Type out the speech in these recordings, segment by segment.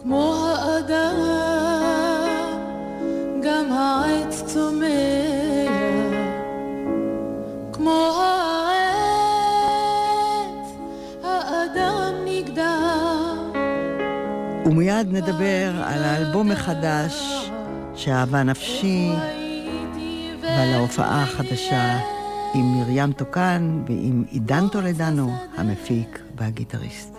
כמו האדם, גם העץ צומח, כמו העץ, האדם נגדע. ומיד נדבר על האלבום החדש, שאהבה נפשי, ועל ההופעה החדשה עם מרים טוקן ועם עידן טולדנו, המפיק והגיטריסט.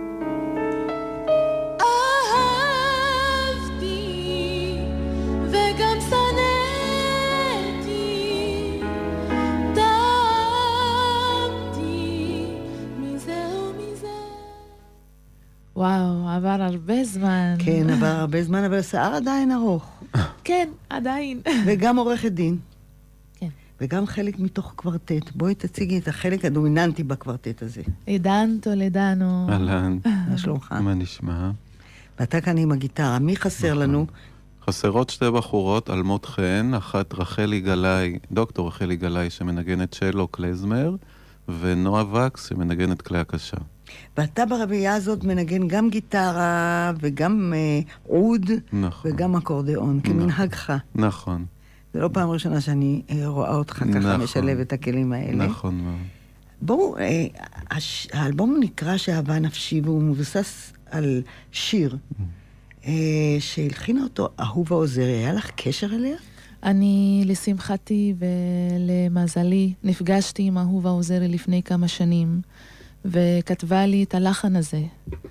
וואו, עבר הרבה זמן. כן, עבר הרבה זמן, אבל השיער עדיין ארוך. כן, עדיין. וגם עורכת דין. כן. וגם חלק מתוך קוורטט. בואי תציגי את החלק הדומיננטי בקוורטט הזה. עידן טולדנו. אהלן. מה שלומך? מה נשמע? ואתה כאן עם הגיטרה. מי חסר לנו? חסרות שתי בחורות, אלמות חן, אחת רחלי גלאי, דוקטור רחלי גלאי שמנגנת צ'לו קלזמר, ונועה וקס שמנגנת כלי הקשה. ואתה ברביעייה הזאת מנגן גם גיטרה וגם עוד, נכון. וגם אקורדיאון, כמנהגך. נכון. זה לא פעם ראשונה שאני רואה אותך ככה נכון. משלב את הכלים האלה. נכון מאוד. בואו, האלבום נקרא שאהבה נפשי, והוא מבוסס על שיר שהלחינה אותו אהובה עוזרי. היה לך קשר אליה? אני, לשמחתי ולמזלי, נפגשתי עם אהובה עוזרי לפני כמה שנים, וכתבה לי את הלחן הזה.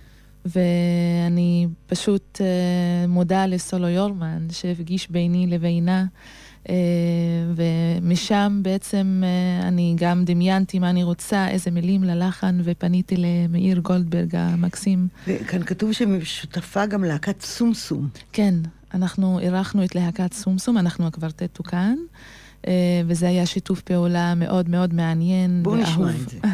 ואני פשוט מודה לסולו יורמן שהפגיש ביני לבינה, ומשם בעצם אני גם דמיינתי מה אני רוצה, איזה מילים ללחן, ופניתי למאיר גולדברג המקסים. וכאן כתוב ששותפה גם להקת סומסום. כן, אנחנו אירחנו את להקת סומסום, אנחנו הקוורטט טוקן, וזה היה שיתוף פעולה מאוד מאוד מעניין. בואו נשמע את זה.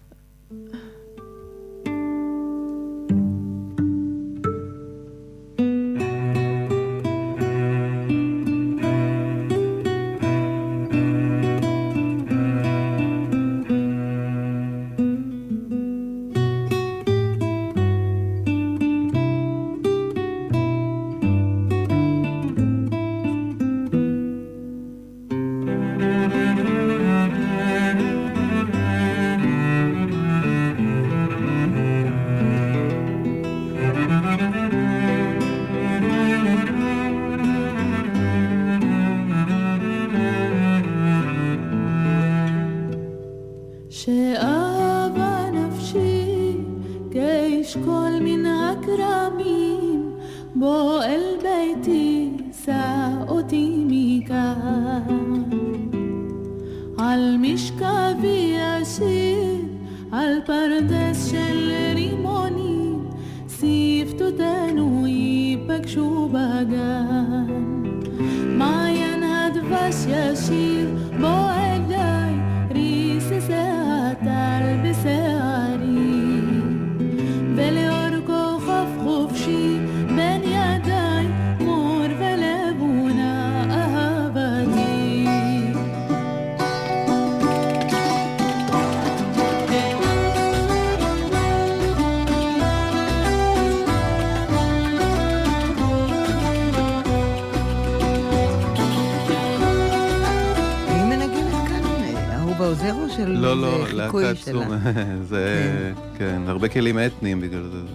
לא, להקת סום, זה, כן, הרבה כלים אתניים בגלל זה.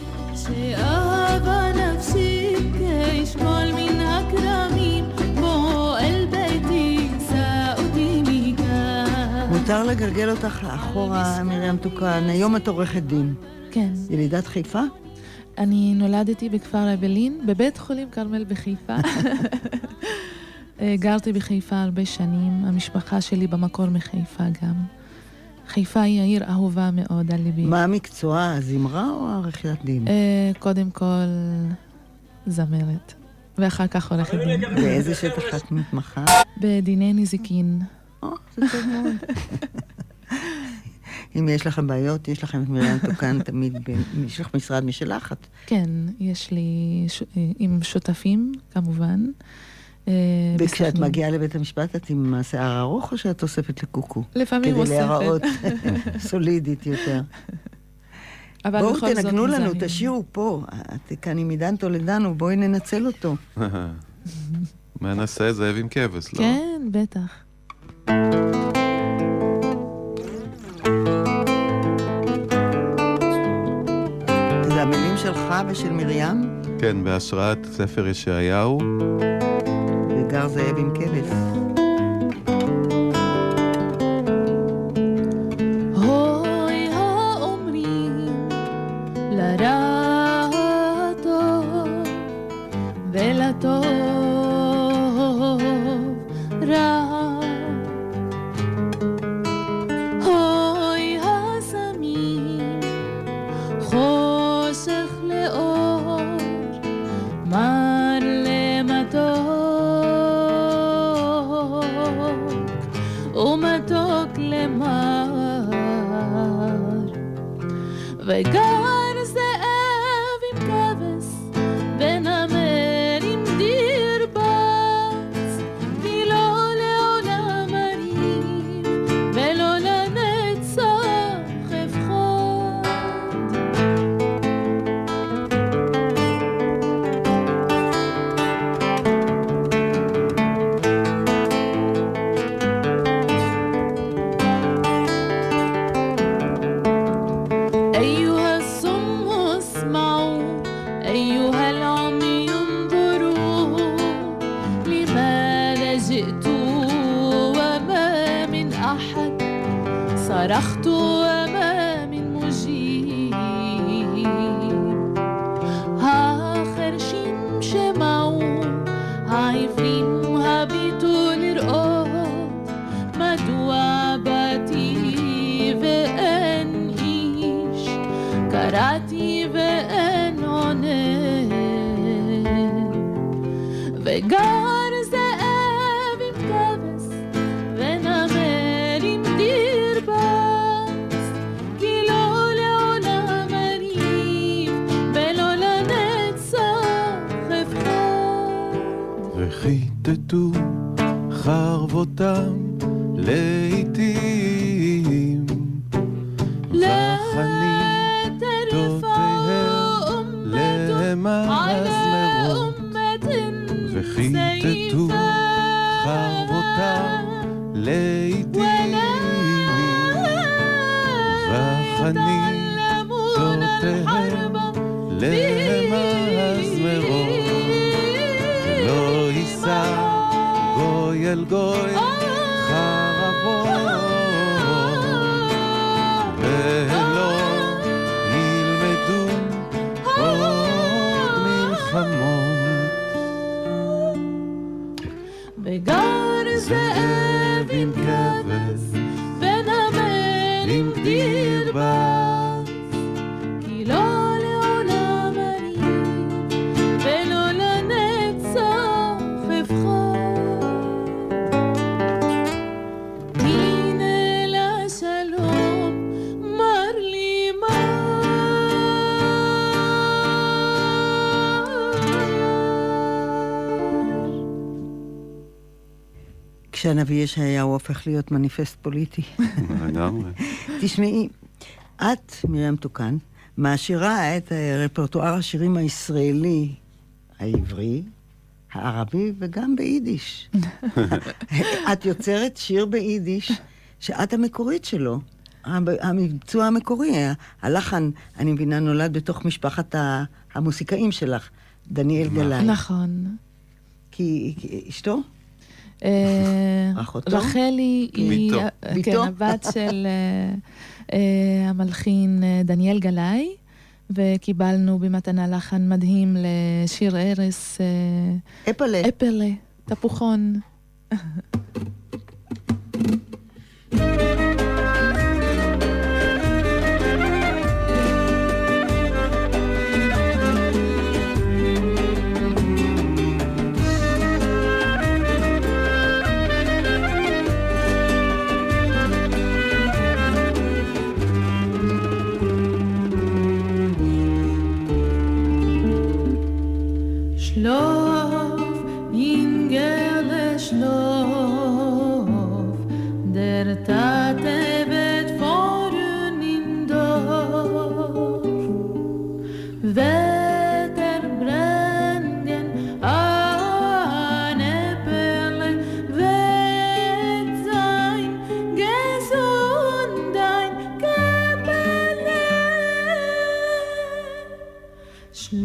שאהבה נפשי כאשכול מן הכרמים, בוא אל ביתי, שא אותי מכאן. מותר לגלגל אותך לאחורה, מרים טוקן, היום את עורכת דין. כן. ילידת חיפה? אני נולדתי בכפר אעבלין, בבית חולים כרמל בחיפה. גרתי בחיפה הרבה שנים, המשפחה שלי במקור מחיפה גם. חיפה היא העיר אהובה מאוד על ליבי. מה המקצוע, הזמרה או עריכת דין? קודם כל זמרת, ואחר כך עורכת דין. באיזה שטח את מתמחה? בדיני נזיקין. זה טוב מאוד. אם יש לכם בעיות, יש לכם את מרים טוקן תמיד, יש לך משרד משלך? כן, יש לי עם שותפים כמובן. וכשאת מגיעה לבית המשפט, את עם השיער ארוך או שאת אוספת לקוקו? לפעמים אוספת. כדי להיראות סולידית יותר. אבל בואו בכל זאת תנגנו לנו, מזהים. תשאירו פה. כאן עם עידן טולדנו, בואי ננצל אותו. מה נעשה? זאב עם כבש, לא? כן, בטח. זה המילים שלך ושל מרים, כן, בהשראת ספר ישעיהו. וגר זאב עם כבש. הוי האומרים לרע טוב ולטוב רע, הוי השמים חושך לאור, מר למתוק ומתוק למר, וגר זאב עם כבש ונמר עם דיר בץ, כי לא לעולם הריב ולא לנצח אבחר. أيها الصم اسمعوا، أيها العمي انظروا، لماذا جئت وما من أحد، صرخت وما من مجيب. החרשים שמעו, העברים הביטו לראות, מדוע באתי ואין איש, קראתי ואין עונה. וגר זאב עם כבש ונמר עם דיר בץ, כי לא לעולם הריב ולא לנצח אבחר. וכיתתו חרבותם לעתים, וחנים תותיהם למזמרות, וכיתתו חרבותם לעתים, וחנים תותיהם למזמרות, ולא יישא גוי אל גוי חרבות, ולא ילמדו עוד מלחמות. וגר זאב עם כבש ונמר עם דיר בץ, כי לא לעולם הריב ולא לנצח אבחר. הנה לשלום מר לי כשהנביא ישעיהו הופך להיות מניפסט פוליטי. לגמרי. תשמעי, את, מרים תוקן, מעשירה את רפרטואר השירים הישראלי, העברי, הערבי וגם ביידיש. את יוצרת שיר ביידיש שאת המקורית שלו, המבצוע המקורי. הלחן, אני מבינה, נולד בתוך משפחת המוסיקאים שלך, דניאל גלאי. נכון. כי אשתו? אחותו? רחלי היא ביתו? הבת של המלחין דניאל גלאי, וקיבלנו במתנה לחן מדהים לשיר ערש אפלה. אפלה, תפוחון. Schlaf, Ingerle, schlaf, der Tate wird vorn im Dorf.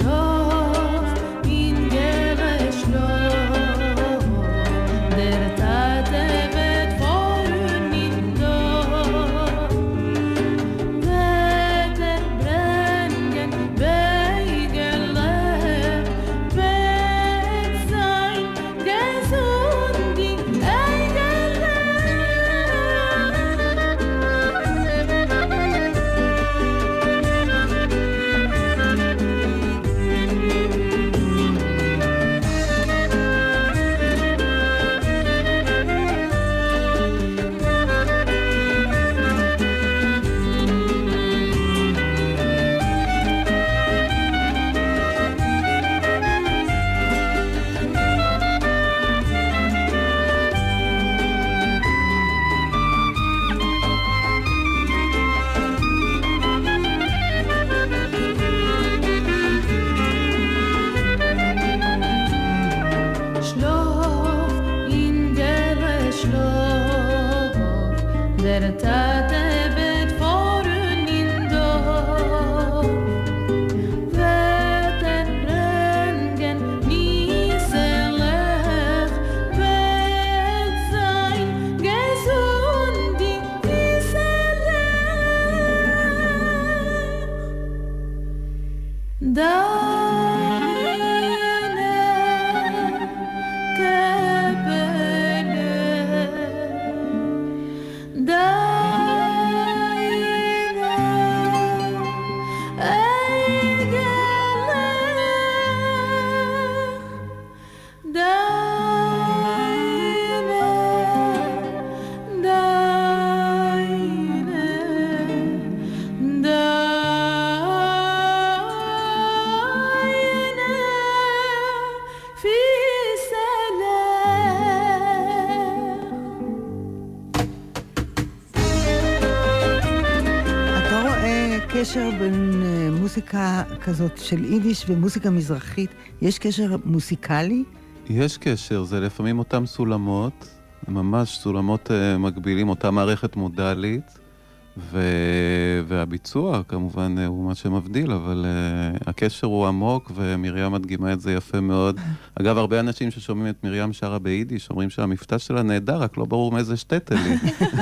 קשר בין מוזיקה כזאת של יידיש ומוזיקה מזרחית? יש קשר מוזיקלי? יש קשר, זה לפעמים אותם סולמות, ממש סולמות מקבילים, אותה מערכת מודלית, והביצוע כמובן הוא מה שמבדיל, אבל הקשר הוא עמוק, ומרים מדגימה את זה יפה מאוד. אגב, הרבה אנשים ששומעים את מרים שרה ביידיש, אומרים שהמבטא שלה נהדר, רק לא ברור מאיזה שטטלי.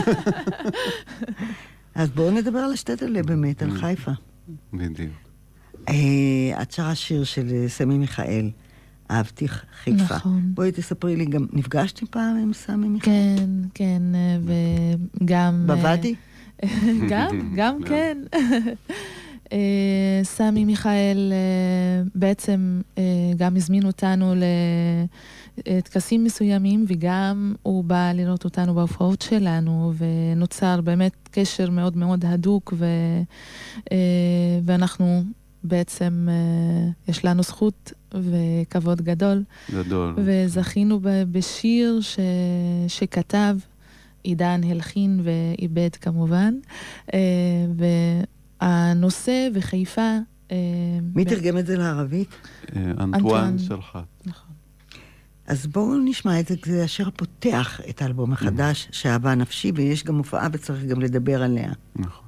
אז בואו נדבר על השטטלה באמת, על חיפה. בדיוק. את שרה שיר של סמי מיכאל, אהבתי חיפה. נכון. בואי תספרי לי, גם נפגשתי פעם עם סמי מיכאל? כן, כן, וגם... בוואדי? גם כן. סמי מיכאל בעצם גם הזמין אותנו לטקסים מסוימים, וגם הוא בא לראות אותנו בהופעות שלנו, ונוצר באמת קשר מאוד מאוד הדוק, ואנחנו בעצם, יש לנו זכות וכבוד גדול. גדול. וזכינו בשיר שכתב עידן הלחין ואיבד כמובן, והנושא וחיפה... מי תרגם את זה לערבית? אנטואן שלך. נכון. אז בואו נשמע את זה, זה אשר פותח את האלבום החדש, שאהבה נפשי, ויש גם הופעה וצריך גם לדבר עליה. נכון.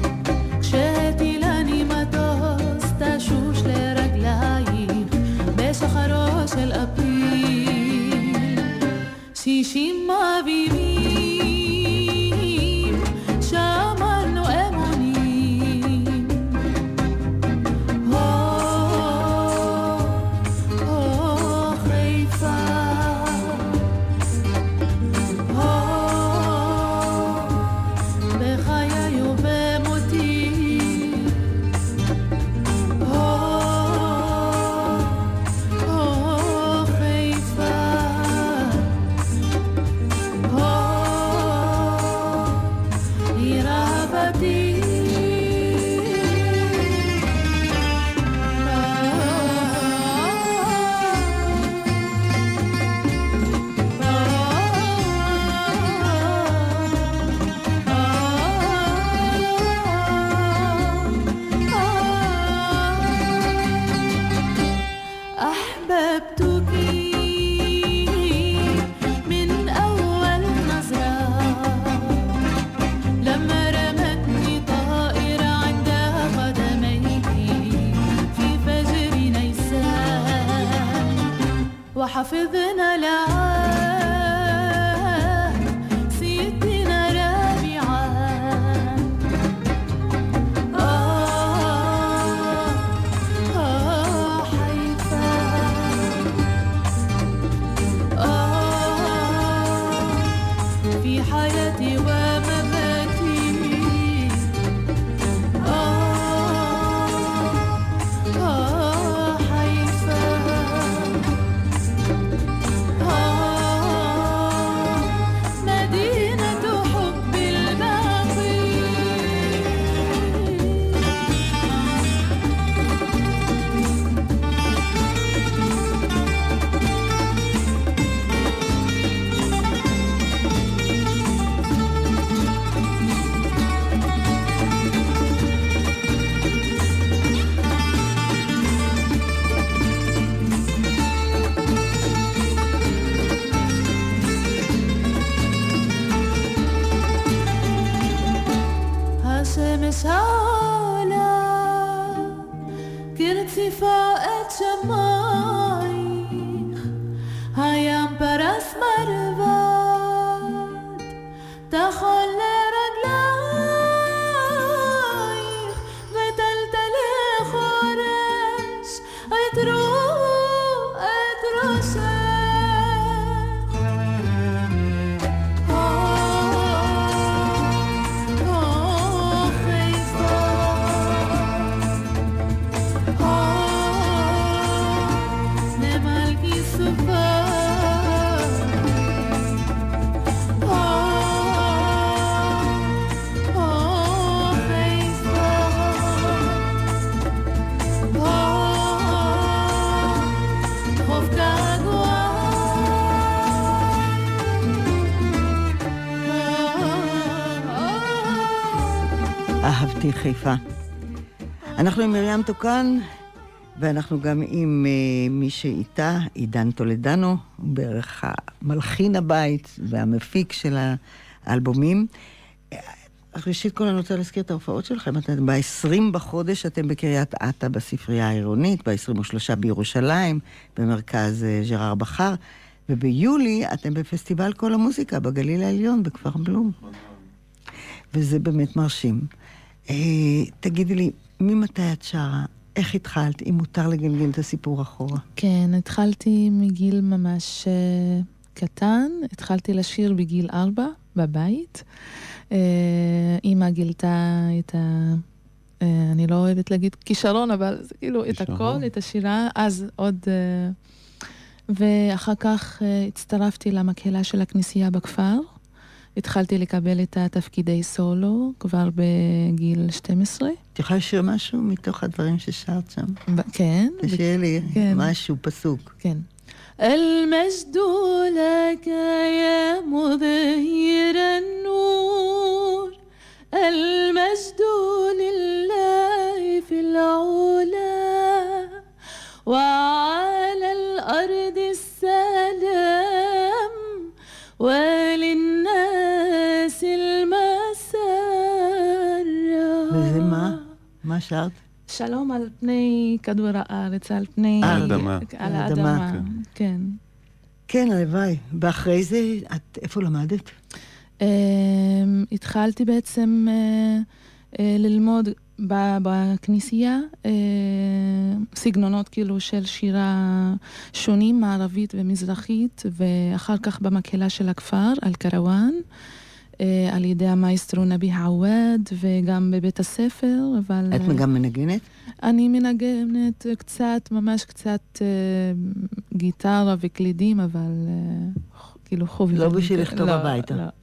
כשהטילני מטוס תשוש לרגלייך حافظنا العهد سيدنا رابعان حيفا في حياتي ومماتي حيفا مدينة حب الباقي השמש העולה כרציפות שמייך הים פרס מרבד תחול לרגלייך וטלטלי חורש עטרו את ראשך אהבתי חיפה. אנחנו עם מרים טוקן, ואנחנו גם עם מי שאיתה, עידן טולדנו, בערך המלחין הבית והמפיק של האלבומים. ראשית כל אני רוצה להזכיר את ההופעות שלכם. אתם ב-20 בחודש אתם בקריית אתא בספרייה העירונית, ב-23 בירושלים, במרכז ג'רר בחר, וביולי אתם בפסטיבל כל המוזיקה בגליל העליון, בכפר בלום. וזה באמת מרשים. תגידי לי, ממתי את שרה? איך התחלת? אם מותר לגלגל את הסיפור אחורה. כן, התחלתי מגיל ממש קטן. התחלתי לשיר בגיל 4 בבית. אמא גילתה את אני לא אוהבת להגיד כישרון, אבל זה כאילו את הכל, את השירה. אז עוד... ואחר כך הצטרפתי למקהלה של הכנסייה בכפר. התחלתי לקבל את התפקידי סולו כבר בגיל 12. את יכולה לשיר משהו מתוך הדברים ששרת שם? כן. תשאיר לי משהו, פסוק. כן. المجد لك يا مظهر النور المجد لله في العلا وعلى الأرض السلام وللناس المسار. וזה מה? מה שרת? שלום על פני כדור הארץ, על פני... האדמה. על האדמה, כן. כן, הלוואי. ואחרי זה, את איפה למדת? התחלתי בעצם ללמוד בכנסייה סגנונות כאילו של שירה שונים, מערבית ומזרחית, ואחר כך במקהלה של הכפר, על קרוואן, על ידי המאסטרו נבי עווד, וגם בבית הספר, אבל... את גם מנגנת? אני מנגנת קצת, ממש קצת גיטרה וקלידים, אבל כאילו חובי. לא בשביל לכתוב הביתה. לא.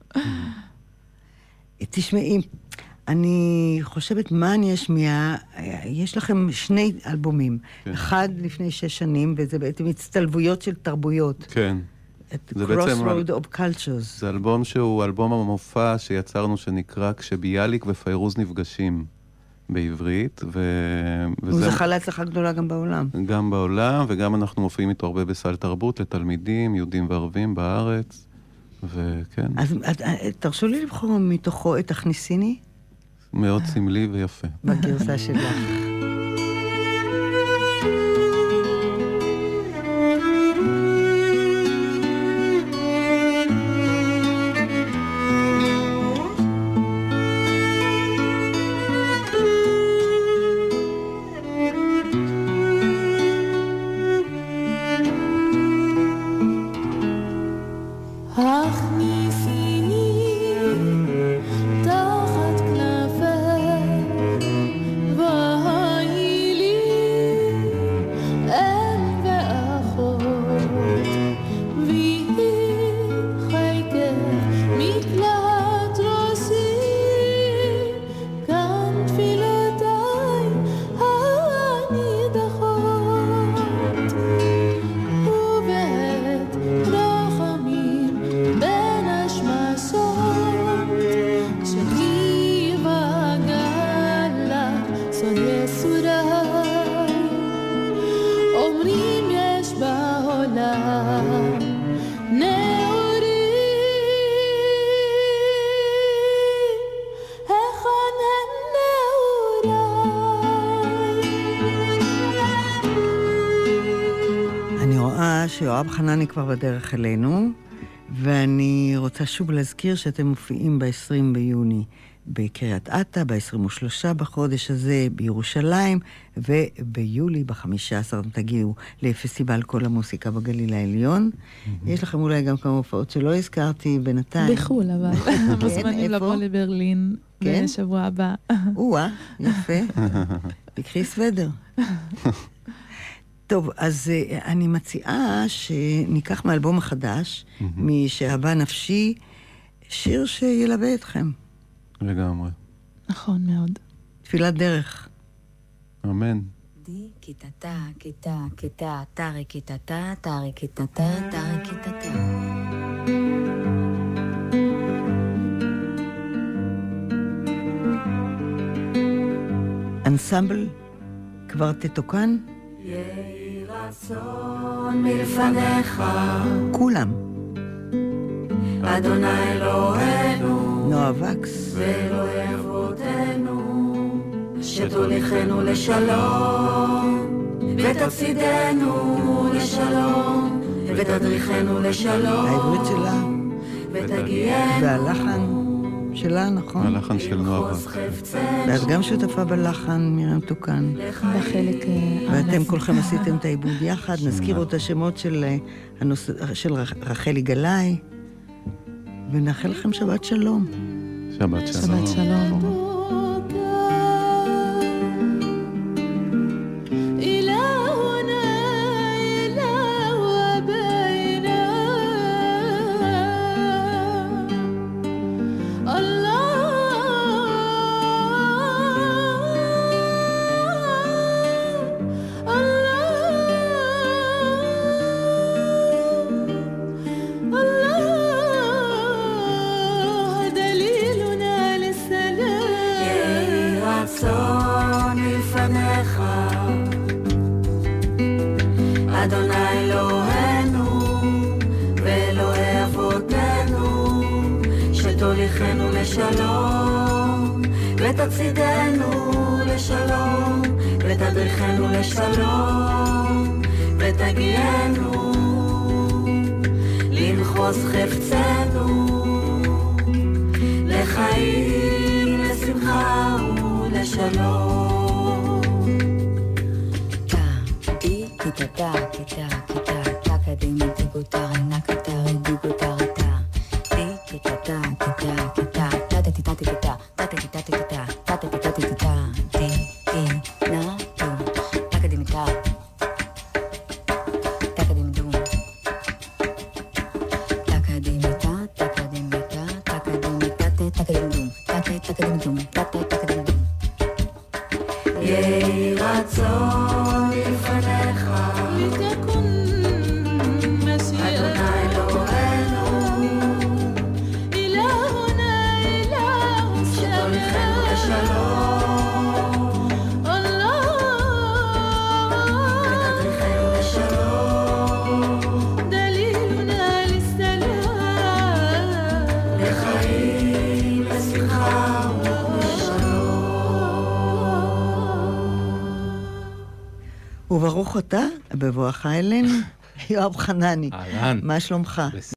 תשמעי, אני חושבת מה אני אשמיע, יש לכם 2 אלבומים. כן. אחד לפני 6 שנים, וזה בעצם הצטלבויות של תרבויות. כן. את Crossroad of Cultures. זה אלבום שהוא אלבום המופע שיצרנו שנקרא כשביאליק ופיירוז נפגשים בעברית. הוא זכה להצלחה גדולה גם בעולם. גם בעולם, וגם אנחנו מופיעים איתו הרבה בסל תרבות לתלמידים, יהודים וערבים בארץ. וכן. אז תרשו לי לבחור מתוכו את הכניסיני? מאוד סמלי ויפה. בגרסה שלך. שיואב חנני כבר בדרך אלינו, ואני רוצה שוב להזכיר שאתם מופיעים ב-20 ביוני בקריית אתא, ב-23 בחודש הזה בירושלים, וביולי ב-15 תגיעו לפסטיבל כל המוסיקה בגליל העליון. יש לכם אולי גם כמה הופעות שלא הזכרתי בינתיים. בחול, אבל מוזמנים לבוא לברלין בשבוע הבא. יפה. בקחי סוודר. טוב, אז אני מציעה שניקח מאלבום החדש, משאהבה נפשי, שיר שילווה אתכם. לגמרי. נכון מאוד. תפילת דרך. אמן. די כיתתה, כיתה, כיתה, תרי כיתתה, תרי כיתתה, תרי כיתתה. אנסמבל כבר תתוקן? יהי רצון מלפניך, כולם. אדוני אלוהינו, נועה וקס, ואלוהי אבותינו, שתוליכנו לשלום, ותצעידנו לשלום, ותדריכנו לשלום, העברית שלה, ותגיענו, והלחן שלה, נכון? הלחן של נועה וקס. ואת גם שותפה בלחן, מרים תוקן. בחלק... ואתם כולכם עשיתם את העיבוד יחד. נזכירו את השמות של רחלי גלאי, ונאחל לכם שבת שלום. שבת שלום. שבת שלום. אדוני אלוהינו ואלוהי אבותינו, שתוליכנו לשלום, ותצעידנו לשלום, ותדריכנו לשלום, ותגיענו למחוז חפצנו, לחיים, לשמחה ולשלום. Kita kita kita taka ding tigo tara nakatara digo tara ta kita ta kita kita tata tita tita tata tita tita tata tita tita ti na tu taka ding ta taka ding dum taka ding ta taka ding ta taka ding ta taka ding dum taka ding dum taka ding dum יהי רצון לפניך, לתקון משיח, אדוני אלוהינו, אלוהינו, אלוהינו, שתוליכנו לשלום, ותדריכנו לשלום, דלילנו לסלام, לחיים, לשמחה וברוך אתה, בבואך אלינו, יואב חנני. אהלן. מה שלומך?